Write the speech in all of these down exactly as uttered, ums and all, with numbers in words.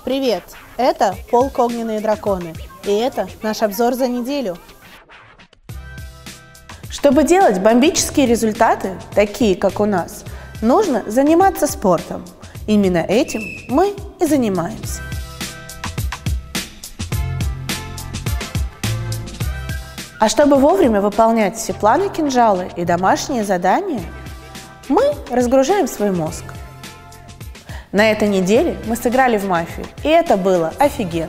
Привет! Это полк «Огненные драконы», и это наш обзор за неделю. Чтобы делать бомбические результаты, такие как у нас, нужно заниматься спортом. Именно этим мы и занимаемся. А чтобы вовремя выполнять все планы кинжалы и домашние задания, мы разгружаем свой мозг. На этой неделе мы сыграли в мафию, и это было офигенно.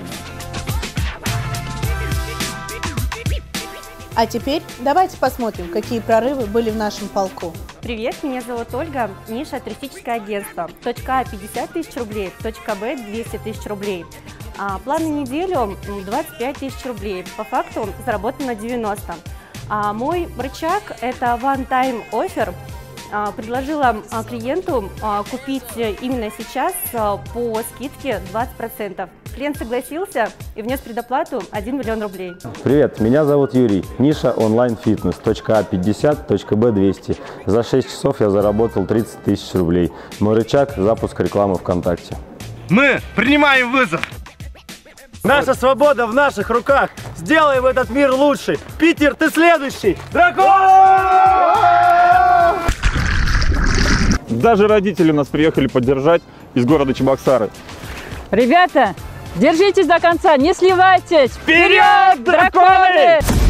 А теперь давайте посмотрим, какие прорывы были в нашем полку. Привет, меня зовут Ольга, ниша туристическое агентство. Точка А пятьдесят тысяч рублей, точка Б двести тысяч рублей. А, план на неделю двадцать пять тысяч рублей, по факту заработано девяносто. А, мой рычаг – это one time offer. А, предложила а, клиенту а, купить именно сейчас а, по скидке двадцать процентов. Клиент согласился и внес предоплату один миллион рублей. Привет, меня зовут Юрий, ниша онлайн-фитнес, точка А пятьдесят, точка Б двести. За шесть часов я заработал тридцать тысяч рублей. Мой рычаг – запуск рекламы ВКонтакте. Мы принимаем вызов! Наша свобода в наших руках! Сделаем этот мир лучше! Питер, ты следующий! Дракон! Даже родители нас приехали поддержать из города Чебоксары. Ребята, держитесь до конца, не сливайтесь! Вперед, драконы!